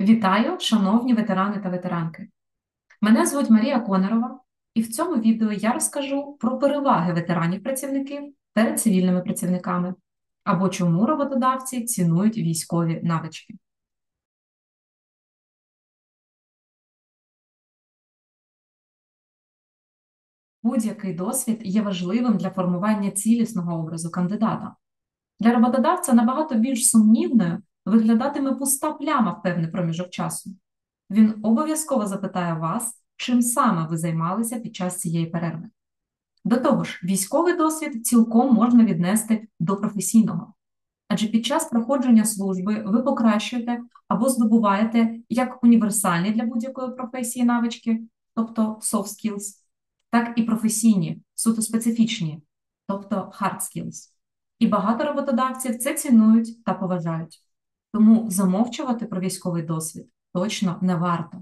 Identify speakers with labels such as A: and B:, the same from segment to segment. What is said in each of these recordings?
A: Вітаю, шановні ветерани та ветеранки! Мене звуть Марія Конорова, і в цьому відео я розкажу про переваги ветеранів-працівників перед цивільними працівниками або чому роботодавці цінують військові навички. Будь-який досвід є важливим для формування цілісного образу кандидата. Для роботодавця набагато більш сумнівною виглядатиме пуста пляма в певний проміжок часу. Він обов'язково запитає вас, чим саме ви займалися під час цієї перерви. До того ж, військовий досвід цілком можна віднести до професійного. Адже під час проходження служби ви покращуєте або здобуваєте як універсальні для будь-якої професії навички, тобто soft skills, так і професійні, суто специфічні, тобто hard skills. І багато роботодавців це цінують та поважають. Тому замовчувати про військовий досвід точно не варто.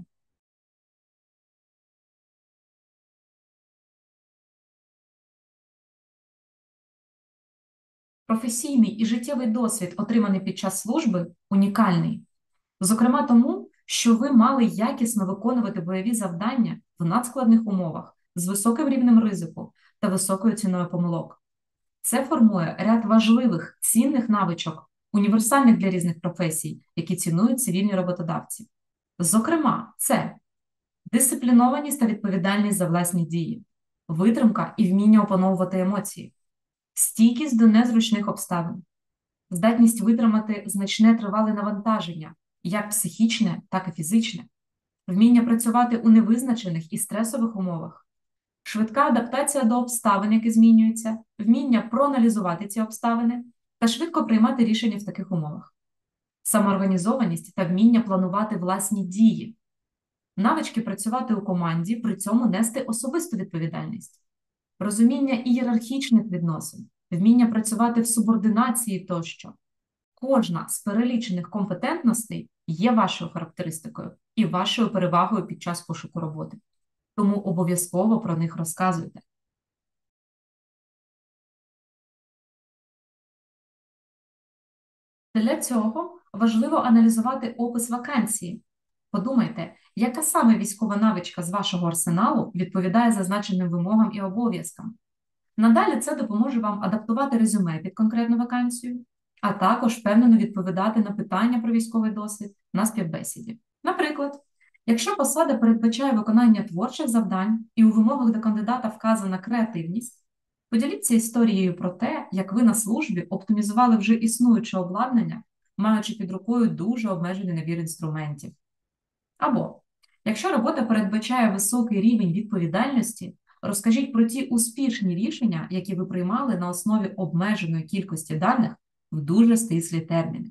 A: Професійний і життєвий досвід, отриманий під час служби, унікальний. Зокрема тому, що ви мали якісно виконувати бойові завдання в надскладних умовах з високим рівнем ризику та високою ціною помилок. Це формує ряд важливих, цінних навичок, універсальних для різних професій, які цінують цивільні роботодавці. Зокрема, це дисциплінованість та відповідальність за власні дії, витримка і вміння опановувати емоції, стійкість до незручних обставин, здатність витримати значне тривале навантаження, як психічне, так і фізичне, вміння працювати у невизначених і стресових умовах, швидка адаптація до обставин, які змінюються, вміння проаналізувати ці обставини та швидко приймати рішення в таких умовах, самоорганізованість та вміння планувати власні дії, навички працювати у команді, при цьому нести особисту відповідальність, розуміння ієрархічних відносин, вміння працювати в субординації тощо. Кожна з перелічених компетентностей є вашою характеристикою і вашою перевагою під час пошуку роботи. Тому обов'язково про них розказуйте. Для цього важливо аналізувати опис вакансії. Подумайте, яка саме військова навичка з вашого арсеналу відповідає зазначеним вимогам і обов'язкам. Надалі це допоможе вам адаптувати резюме під конкретну вакансію, а також впевнено відповідати на питання про військовий досвід на співбесіді. Наприклад, якщо посада передбачає виконання творчих завдань і у вимогах до кандидата вказана креативність, поділіться історією про те, як ви на службі оптимізували вже існуюче обладнання, маючи під рукою дуже обмежений набір інструментів. Або, якщо робота передбачає високий рівень відповідальності, розкажіть про ті успішні рішення, які ви приймали на основі обмеженої кількості даних в дуже стислі терміни.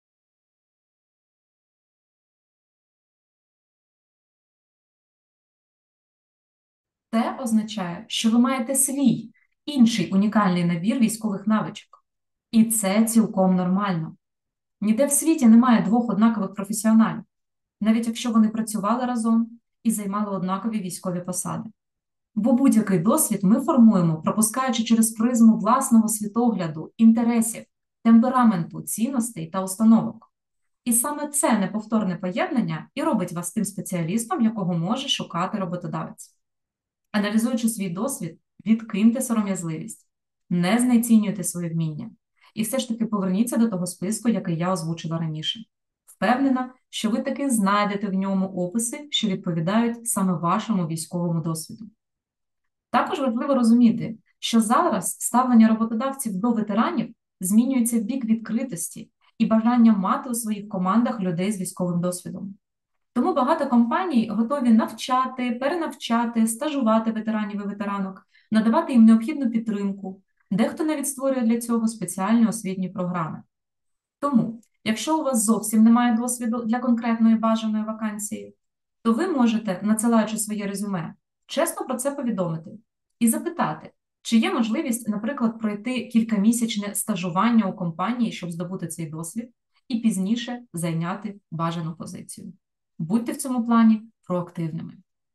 A: Це означає, що ви маєте свій, інший унікальний набір військових навичок. І це цілком нормально. Ніде в світі немає двох однакових професіоналів, навіть якщо вони працювали разом і займали однакові військові посади. Бо будь-який досвід ми формуємо, пропускаючи через призму власного світогляду, інтересів, темпераменту, цінностей та установок. І саме це неповторне поєднання і робить вас тим спеціалістом, якого може шукати роботодавець. Аналізуючи свій досвід, відкиньте сором'язливість, не знецінюйте свої вміння. І все ж таки поверніться до того списку, який я озвучила раніше. Впевнена, що ви таки знайдете в ньому описи, що відповідають саме вашому військовому досвіду. Також важливо розуміти, що зараз ставлення роботодавців до ветеранів змінюється в бік відкритості і бажання мати у своїх командах людей з військовим досвідом. Тому багато компаній готові навчати, перенавчати, стажувати ветеранів і ветеранок, надавати їм необхідну підтримку. Дехто навіть створює для цього спеціальні освітні програми. Тому, якщо у вас зовсім немає досвіду для конкретної бажаної вакансії, то ви можете, надсилаючи своє резюме, чесно про це повідомити і запитати, чи є можливість, наприклад, пройти кількамісячне стажування у компанії, щоб здобути цей досвід, і пізніше зайняти бажану позицію. Будьте в цьому плані проактивними.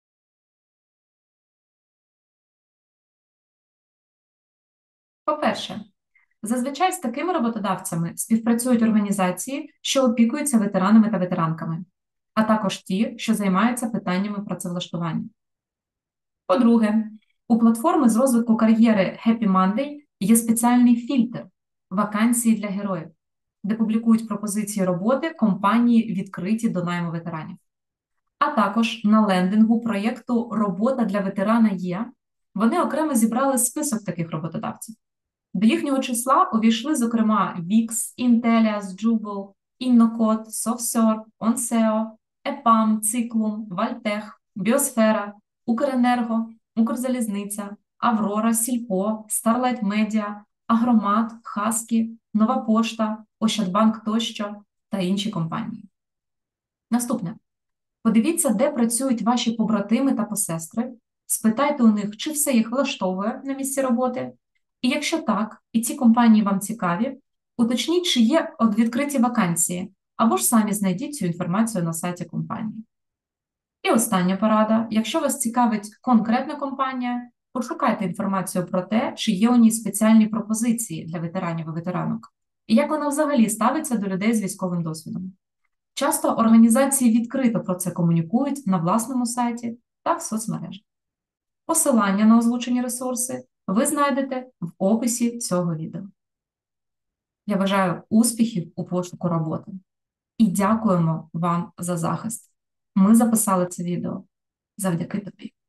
A: По-перше, зазвичай з такими роботодавцями співпрацюють організації, що опікуються ветеранами та ветеранками. а також ті, що займаються питаннями працевлаштування. По-друге, у платформи з розвитку кар'єри Happy Monday є спеціальний фільтр «Вакансії для героїв», де публікують пропозиції роботи компанії, відкриті до найму ветеранів. А також на лендингу проєкту «Робота для ветерана є» вони окремо зібрали список таких роботодавців. До їхнього числа увійшли, зокрема, Wix, Intellias, Jubel, Innocode, SoftServe, Onseo, EPAM, Циклум, Вальтех, Біосфера, Укренерго, Укрзалізниця, Аврора, Сільпо, Starlight Media, Агромат, Хаскі, Нова Пошта, Ощадбанк тощо та інші компанії. Наступне. Подивіться, де працюють ваші побратими та посестри, спитайте у них, чи все їх влаштовує на місці роботи, і якщо так, і ці компанії вам цікаві, уточніть, чи є відкриті вакансії, або ж самі знайдіть цю інформацію на сайті компанії. І остання порада. Якщо вас цікавить конкретна компанія, пошукайте інформацію про те, чи є у ній спеціальні пропозиції для ветеранів і ветеранок, і як вона взагалі ставиться до людей з військовим досвідом. Часто організації відкрито про це комунікують на власному сайті та в соцмережах. Посилання на озвучені ресурси ви знайдете в описі цього відео. Я бажаю успіхів у пошуку роботи і дякуємо вам за захист. Ми записали це відео завдяки тобі.